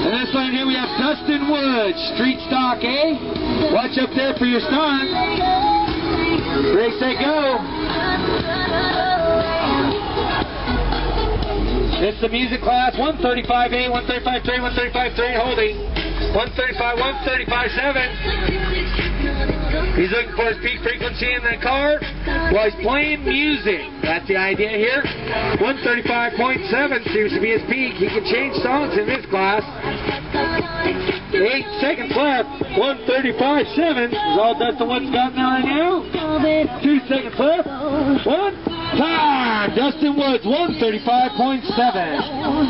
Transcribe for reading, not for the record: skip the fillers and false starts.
And this one here we have Dustin Woods, street stock, eh? Watch up there for your stunt. Break, set, go. It's the music class, 135A, 135.3, 135.3, holding. 135, 135.7. He's looking for his peak frequency in the car while he's playing music. That's the idea here. 135.7 seems to be his peak. He can change songs in this class. 8 seconds left. 135.7 is all Dustin Woods got right now. 2 seconds left. 1 time. Dustin Woods, 135.7.